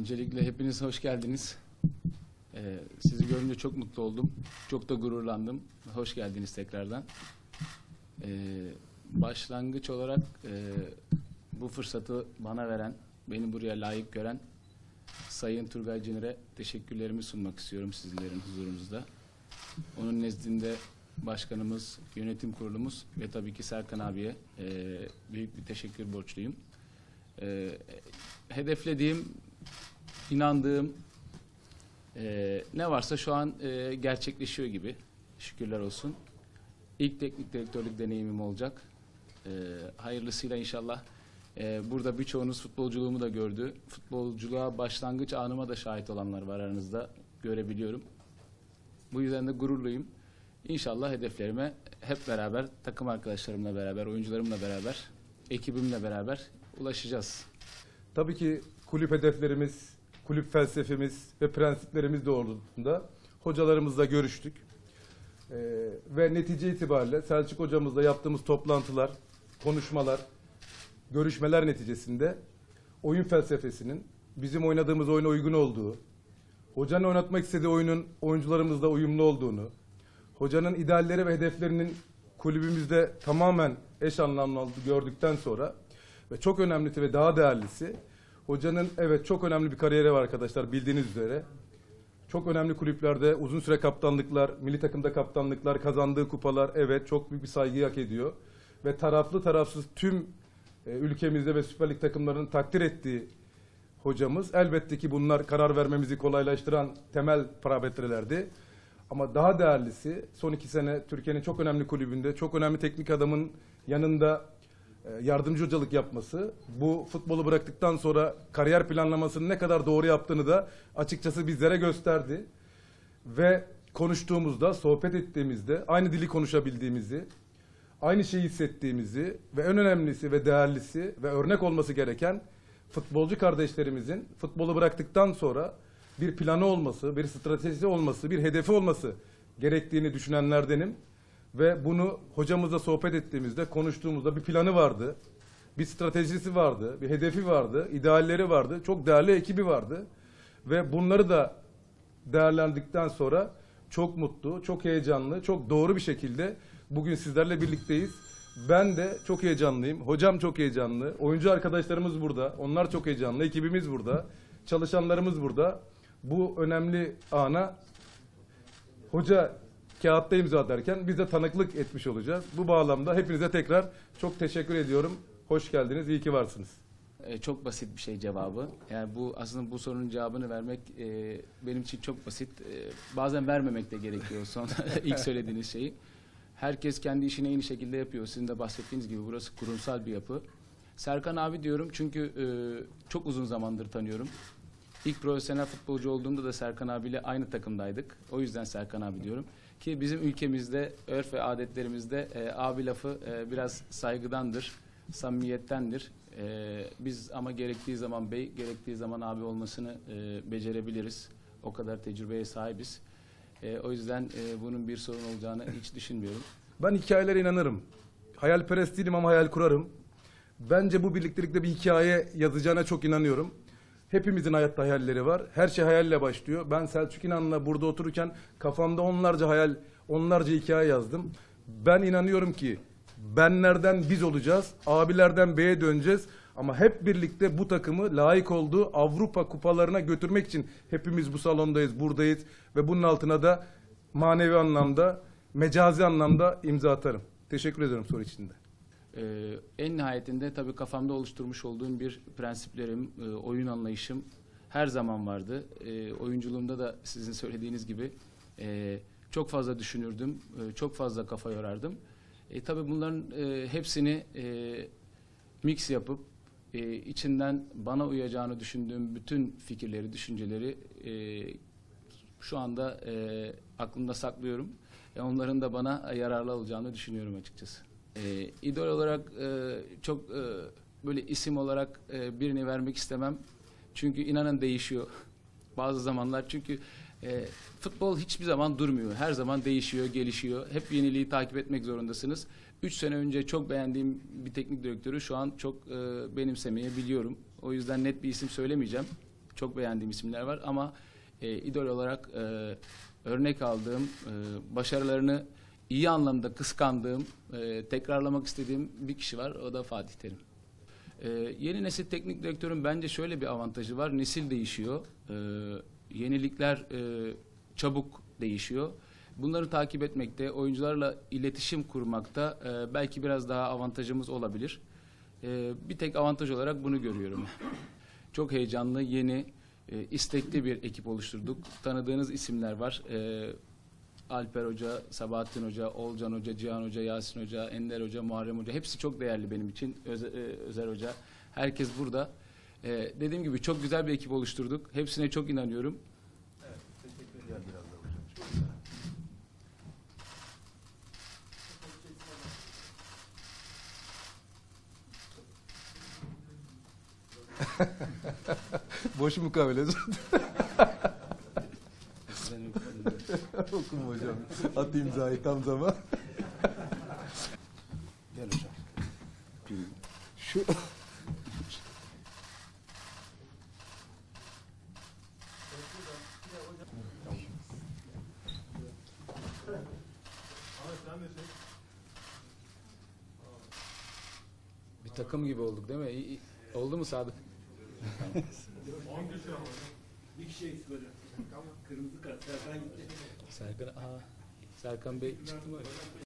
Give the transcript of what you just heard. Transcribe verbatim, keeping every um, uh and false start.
Öncelikle hepiniz hoş geldiniz. Ee, sizi görünce çok mutlu oldum. Çok da gururlandım. Hoş geldiniz tekrardan. Ee, başlangıç olarak e, bu fırsatı bana veren, beni buraya layık gören Sayın Turgay Ciner'e teşekkürlerimi sunmak istiyorum sizlerin huzurunuzda. Onun nezdinde başkanımız, yönetim kurulumuz ve tabii ki Serkan abiye e, büyük bir teşekkür borçluyum. E, hedeflediğim, inandığım e, ne varsa şu an e, gerçekleşiyor gibi. Şükürler olsun. İlk teknik direktörlük deneyimim olacak. E, hayırlısıyla inşallah. E, burada birçoğunuz futbolculuğumu da gördü. Futbolculuğa başlangıç anıma da şahit olanlar var aranızda. Görebiliyorum. Bu yüzden de gururluyum. İnşallah hedeflerime hep beraber, takım arkadaşlarımla beraber, oyuncularımla beraber, ekibimle beraber ulaşacağız. Tabii ki kulüp hedeflerimiz, kulüp felsefemiz ve prensiplerimiz doğrultusunda hocalarımızla görüştük. Ee, ve netice itibariyle Selçuk hocamızla yaptığımız toplantılar, konuşmalar, görüşmeler neticesinde oyun felsefesinin bizim oynadığımız oyuna uygun olduğu, hocanın oynatmak istediği oyunun oyuncularımızla uyumlu olduğunu, hocanın idealleri ve hedeflerinin kulübümüzde tamamen eş anlamlı olduğunu gördükten sonra ve çok önemlisi ve daha değerlisi, hocanın evet çok önemli bir kariyeri var arkadaşlar bildiğiniz üzere. Çok önemli kulüplerde uzun süre kaptanlıklar, milli takımda kaptanlıklar, kazandığı kupalar evet çok büyük bir saygıyı hak ediyor. Ve taraflı tarafsız tüm e, ülkemizde ve Süper Lig takımlarının takdir ettiği hocamız. Elbette ki bunlar karar vermemizi kolaylaştıran temel parametrelerdi. Ama daha değerlisi son iki sene Türkiye'nin çok önemli kulübünde, çok önemli teknik adamın yanında e, yardımcı hocalık yapması, bu futbolu bıraktıktan sonra kariyer planlamasını ne kadar doğru yaptığını da açıkçası bizlere gösterdi. Ve konuştuğumuzda, sohbet ettiğimizde aynı dili konuşabildiğimizi, aynı şeyi hissettiğimizi ve en önemlisi ve değerlisi ve örnek olması gereken futbolcu kardeşlerimizin futbolu bıraktıktan sonra bir planı olması, bir stratejisi olması, bir hedefi olması gerektiğini düşünenlerdenim. Ve bunu hocamızla sohbet ettiğimizde, konuştuğumuzda bir planı vardı, bir stratejisi vardı, bir hedefi vardı, idealleri vardı, çok değerli ekibi vardı. Ve bunları da değerlendikten sonra çok mutlu, çok heyecanlı, çok doğru bir şekilde bugün sizlerle birlikteyiz. Ben de çok heyecanlıyım, hocam çok heyecanlı, oyuncu arkadaşlarımız burada, onlar çok heyecanlı, ekibimiz burada, çalışanlarımız burada. Bu önemli ana hoca kağıtta imza atarken biz de tanıklık etmiş olacağız. Bu bağlamda hepinize tekrar çok teşekkür ediyorum. Hoş geldiniz, iyi ki varsınız. Ee, çok basit bir şey cevabı. Yani bu aslında bu sorunun cevabını vermek e, benim için çok basit. E, bazen vermemek de gerekiyor son ilk söylediğiniz şeyi. Herkes kendi işini en iyi şekilde yapıyor. Sizin de bahsettiğiniz gibi burası kurumsal bir yapı. Serkan abi diyorum çünkü e, çok uzun zamandır tanıyorum. İlk profesyonel futbolcu olduğumda da Serkan abiyle aynı takımdaydık. O yüzden Serkan abi diyorum. Ki bizim ülkemizde, örf ve adetlerimizde e, abi lafı e, biraz saygıdandır, samimiyettendir. E, biz ama gerektiği zaman bey, gerektiği zaman abi olmasını e, becerebiliriz. O kadar tecrübeye sahibiz. E, o yüzden e, bunun bir sorun olacağını hiç düşünmüyorum. Ben hikayelere inanırım. Hayalperest değilim ama hayal kurarım. Bence bu birliktelikte bir hikaye yazacağına çok inanıyorum. Hepimizin hayatta hayalleri var. Her şey hayalle başlıyor. Ben Selçuk İnan'la burada otururken kafamda onlarca hayal, onlarca hikaye yazdım. Ben inanıyorum ki benlerden biz olacağız, abilerden B'ye döneceğiz. Ama hep birlikte bu takımı layık olduğu Avrupa kupalarına götürmek için hepimiz bu salondayız, buradayız. Ve bunun altına da manevi anlamda, mecazi anlamda imza atarım. Teşekkür ederim soru içinde. Ee, en nihayetinde tabii kafamda oluşturmuş olduğum bir prensiplerim, e, oyun anlayışım her zaman vardı. E, oyunculuğumda da sizin söylediğiniz gibi e, çok fazla düşünürdüm, e, çok fazla kafa yorardım. E, tabii bunların e, hepsini e, mix yapıp e, içinden bana uyacağını düşündüğüm bütün fikirleri, düşünceleri e, şu anda e, aklımda saklıyorum. E, onların da bana yararlı olacağını düşünüyorum açıkçası. E, idol olarak e, çok e, böyle isim olarak e, birini vermek istemem. Çünkü inanın değişiyor. Bazı zamanlar çünkü e, futbol hiçbir zaman durmuyor. Her zaman değişiyor, gelişiyor. Hep yeniliği takip etmek zorundasınız. Üç sene önce çok beğendiğim bir teknik direktörü şu an çok e, benimsemeyebiliyorum. O yüzden net bir isim söylemeyeceğim. çok beğendiğim isimler var ama e, idol olarak e, örnek aldığım, e, başarılarını iyi anlamda kıskandığım, e, tekrarlamak istediğim bir kişi var. O da Fatih Terim. E, yeni nesil teknik direktörün bence şöyle bir avantajı var. Nesil değişiyor. E, yenilikler e, çabuk değişiyor. Bunları takip etmekte, oyuncularla iletişim kurmakta e, belki biraz daha avantajımız olabilir. E, bir tek avantaj olarak bunu görüyorum. Çok heyecanlı, yeni, e, istekli bir ekip oluşturduk. Tanıdığınız isimler var. E, Alper Hoca, Sabahattin Hoca, Olcan Hoca, Cihan Hoca, Yasin Hoca, Ender Hoca, Muharrem Hoca. Hepsi çok değerli benim için. Özer, e, Özer Hoca. Herkes burada. E, dediğim gibi çok güzel bir ekip oluşturduk. Hepsine çok inanıyorum. Evet, teşekkür ederim. Boş mukavele. Okuma hocam. At imzayı tam zaman. Gel hocam. Şu Bir takım gibi olduk değil mi? İyi- iyi- Oldu mu Sadık? Bir kişi eksik hocam. Kırmızı kart. Serkan gitti. Serkan, aa, Serkan Bey çıktı mı?